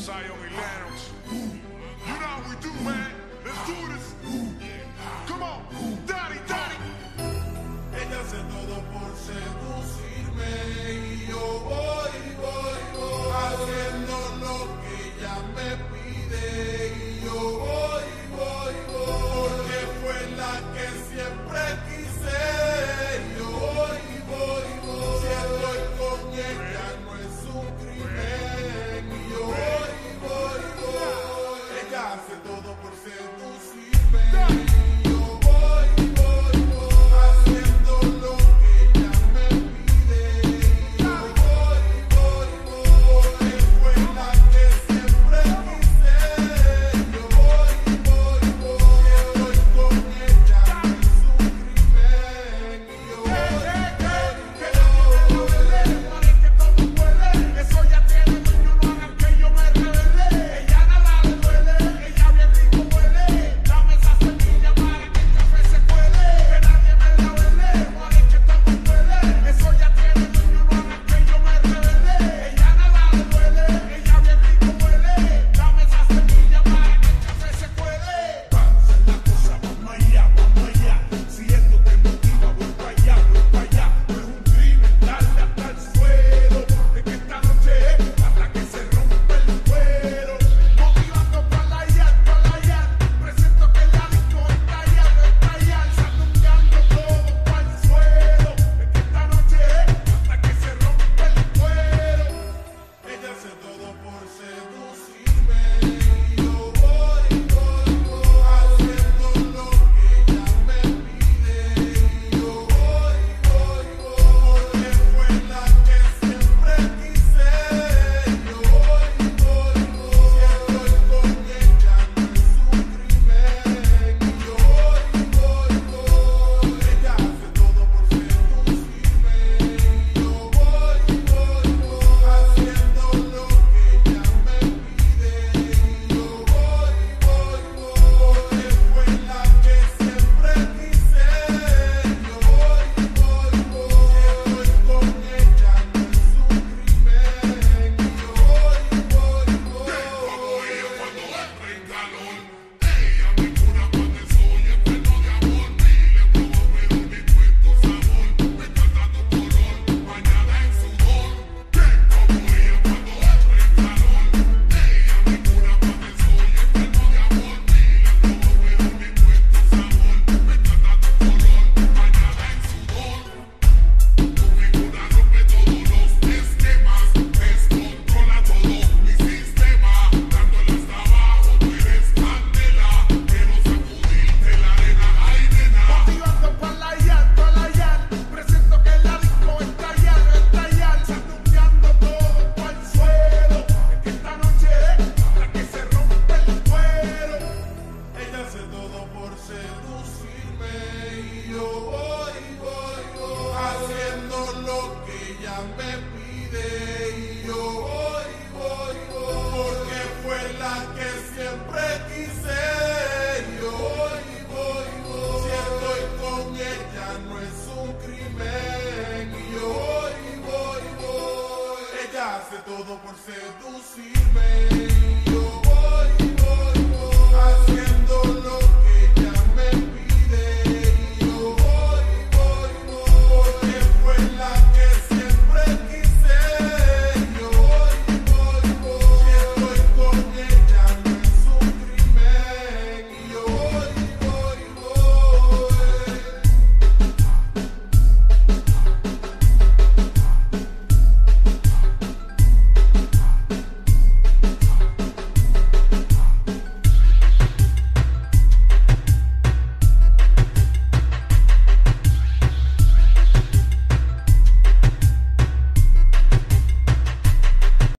Zion y Lennox. You know how we do, man. Let's do this. Come on, daddy, daddy. Ella hace todo por seducirme y yo voy haciendo lo que ella me pide y yo voy porque fue la que siempre quise y yo voy si estoy con ella no es un crimen y yo voy ella hace todo por seducirme. Me pide y yo voy porque fue la que siempre quise y yo voy si estoy con ella no es un crimen y yo voy ella hace todo por seducirme.